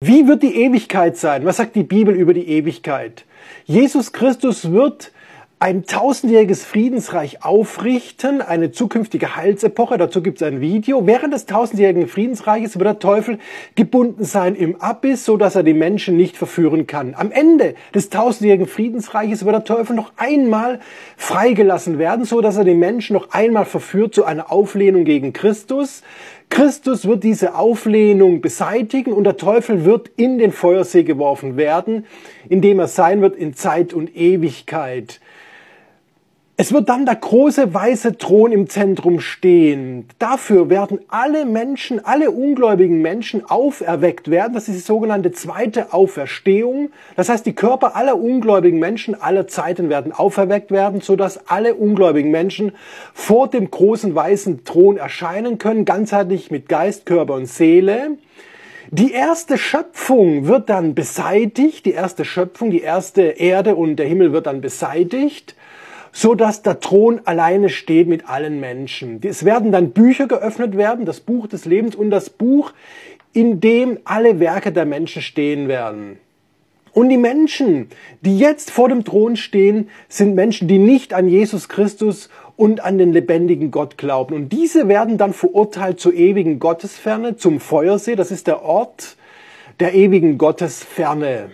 Wie wird die Ewigkeit sein? Was sagt die Bibel über die Ewigkeit? Jesus Christus wird ein tausendjähriges Friedensreich aufrichten, eine zukünftige Heilsepoche. Dazu gibt es ein Video. Während des tausendjährigen Friedensreiches wird der Teufel gebunden sein im Abyss, so dass er die Menschen nicht verführen kann. Am Ende des tausendjährigen Friedensreiches wird der Teufel noch einmal freigelassen werden, so dass er die Menschen noch einmal verführt zu einer Auflehnung gegen Christus. Christus wird diese Auflehnung beseitigen und der Teufel wird in den Feuersee geworfen werden, in dem er sein wird in Zeit und Ewigkeit. Es wird dann der große weiße Thron im Zentrum stehen. Dafür werden alle Menschen, alle ungläubigen Menschen auferweckt werden. Das ist die sogenannte zweite Auferstehung. Das heißt, die Körper aller ungläubigen Menschen aller Zeiten werden auferweckt werden, sodass alle ungläubigen Menschen vor dem großen weißen Thron erscheinen können, ganzheitlich mit Geist, Körper und Seele. Die erste Schöpfung wird dann beseitigt, die erste Schöpfung, die erste Erde und der Himmel wird dann beseitigt, so dass der Thron alleine steht mit allen Menschen. Es werden dann Bücher geöffnet werden, das Buch des Lebens und das Buch, in dem alle Werke der Menschen stehen werden. Und die Menschen, die jetzt vor dem Thron stehen, sind Menschen, die nicht an Jesus Christus und an den lebendigen Gott glauben. Und diese werden dann verurteilt zur ewigen Gottesferne, zum Feuersee. Das ist der Ort der ewigen Gottesferne.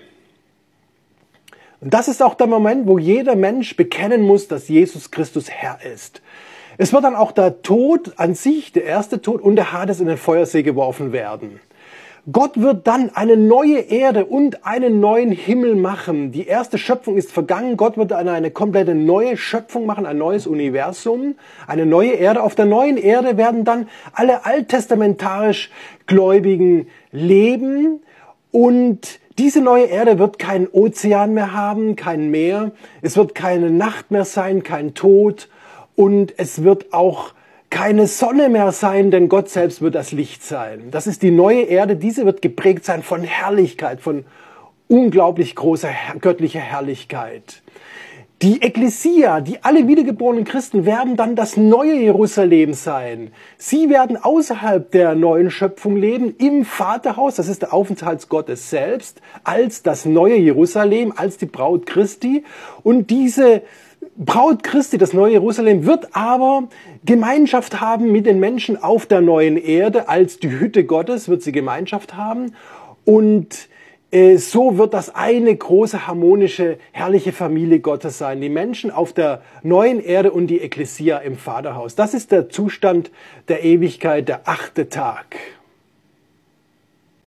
Und das ist auch der Moment, wo jeder Mensch bekennen muss, dass Jesus Christus Herr ist. Es wird dann auch der Tod an sich, der erste Tod und der Hades in den Feuersee geworfen werden. Gott wird dann eine neue Erde und einen neuen Himmel machen. Die erste Schöpfung ist vergangen. Gott wird dann eine komplette neue Schöpfung machen, ein neues Universum, eine neue Erde. Auf der neuen Erde werden dann alle alttestamentarisch Gläubigen leben und diese neue Erde wird keinen Ozean mehr haben, kein Meer, es wird keine Nacht mehr sein, kein Tod und es wird auch keine Sonne mehr sein, denn Gott selbst wird das Licht sein. Das ist die neue Erde, diese wird geprägt sein von Herrlichkeit, von unglaublich großer göttlicher Herrlichkeit. Die Ekklesia, die alle wiedergeborenen Christen, werden dann das neue Jerusalem sein. Sie werden außerhalb der neuen Schöpfung leben, im Vaterhaus, das ist der Aufenthaltsort Gottes selbst, als das neue Jerusalem, als die Braut Christi. Und diese Braut Christi, das neue Jerusalem, wird aber Gemeinschaft haben mit den Menschen auf der neuen Erde. Als die Hütte Gottes wird sie Gemeinschaft haben und so wird das eine große, harmonische, herrliche Familie Gottes sein. Die Menschen auf der neuen Erde und die Ekklesia im Vaterhaus. Das ist der Zustand der Ewigkeit, der 8. Tag.